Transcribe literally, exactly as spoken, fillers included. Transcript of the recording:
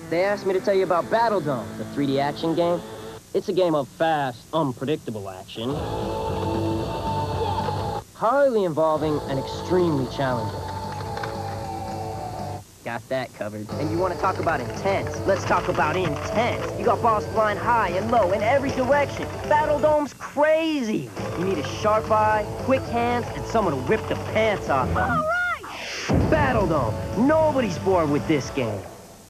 They asked me to tell you about Battledome, the three D action game. It's a game of fast, unpredictable action. Highly involving and extremely challenging. Got that covered. And you want to talk about intense? Let's talk about intense. You got balls flying high and low in every direction. Battledome's crazy. You need a sharp eye, quick hands, and someone to whip the pants off of. All right! Battledome. Nobody's bored with this game.